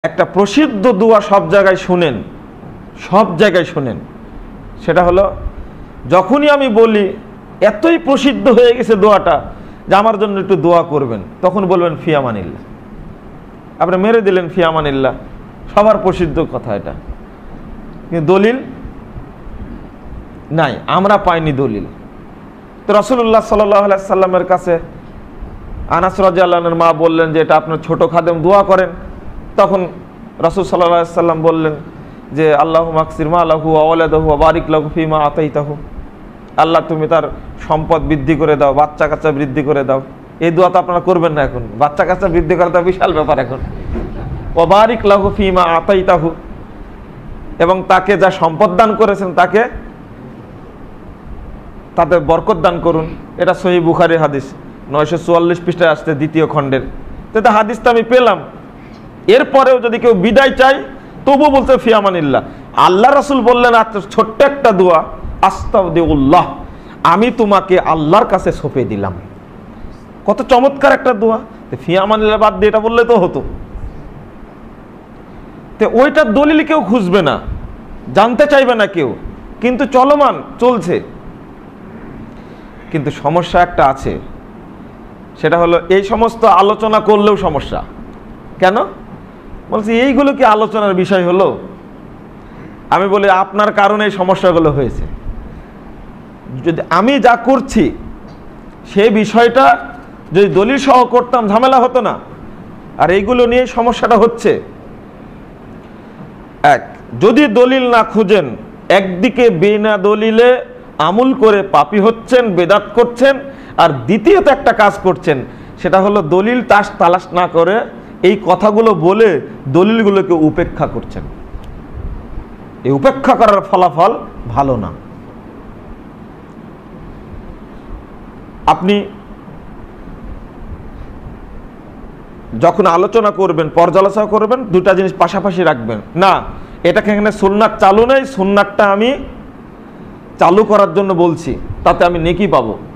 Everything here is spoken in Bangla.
একটা প্রসিদ্ধ দোয়া সব জায়গায় শুনেন, সেটা হলো যখনই আমি বলি এতই প্রসিদ্ধ হয়ে গেছে দোয়াটা যে আমার জন্য একটু দোয়া করবেন, তখন বলবেন ফি আমানিল্লাহ। আপনি মেরে দিলেন ফি আমানিল্লাহ, সবার প্রসিদ্ধ কথা এটা, কিন্তু দলিল নাই, আমরা পাইনি দলিল। তো রাসূলুল্লাহ সাল্লাল্লাহু আলাইহি সাল্লামের কাছে আনাস রাদিয়াল্লাহু আনহুর মা বললেন যে এটা আপনার ছোট খাদেম দোয়া করেন। তখন রাসূল সাল্লাল্লাহু আলাইহি সাল্লাম বললেন যে আল্লাহুম্মা আকসির মালাহু ওয়া ওয়ালাদাহু ওয়া বারিক লাহু ফিমা আতাইতাহু, আল্লাহ তুমি তার সম্পদ বৃদ্ধি করে দাও, বাচ্চা কাচ্চা বৃদ্ধি করে দাও। এই দোয়া তো আপনারা করবেন না এখন, বাচ্চা কাচ্চা বৃদ্ধি করা তো বিশাল ব্যাপার এখন। ওয়া বারিক লাহু ফিমা আতাইতাহু, এবং তাকে যা সম্পদ দান করেছেন তাতে বরকত দান করুন। এটা সহিহ বুখারী হাদিস 944 পৃষ্ঠায় আসছে, দ্বিতীয় খণ্ডের। তো হাদিসটা আমি পেলাম। এরপরেও যদি কেউ বিদায় চায় তবু বলতে ফি আমানিল্লাহ। আল্লাহ রাসূল বললেন ছোট্ট একটা দোয়া, আস্তাউদিউল্লাহ, আমি তোমাকে আল্লাহর কাছে সঁপে দিলাম। কত চমৎকার একটা দোয়া। ফি আমানিল্লাহ বাদ দিয়ে এটা বললে তো হতো। তো ওইটার দলিল কেউ খুঁজবে না, জানতে চাইবে না কেউ, কিন্তু চলমান চলছে। কিন্তু সমস্যা একটা আছে, সেটা হলো এই সমস্ত আলোচনা করলেও সমস্যা। কেন বলছি? এইগুলো কি আলোচনার বিষয় হলো? আমি বলি আপনার কারণে এই সমস্যাগুলো হয়েছে। যদি আমি যা করছি সেই বিষয়টা যদি দলিল সহ করতাম ঝামেলা হতো না। আর এইগুলো নিয়ে সমস্যাটা হচ্ছে। এক, যদি দলিল না খুঁজেন, একদিকে বিনা দলিলে আমল করে পাপী হচ্ছেন, বেদাত করছেন, আর দ্বিতীয়ত একটা কাজ করছেন, সেটা হলো দলিল তালাশ না করে এই কথাগুলো বলে দলিলগুলোকে উপেক্ষা করছেন। এই উপেক্ষা করার ফলাফল ভালো না। আপনি যখন আলোচনা করবেন, পর্যালোচনা করবেন, দুটা জিনিস পাশাপাশি রাখবেন না। এটাকে এখানে সুন্নাত চালু নেই, সুন্নাতটা আমি চালু করার জন্য বলছি, তাতে আমি নেকি পাবো।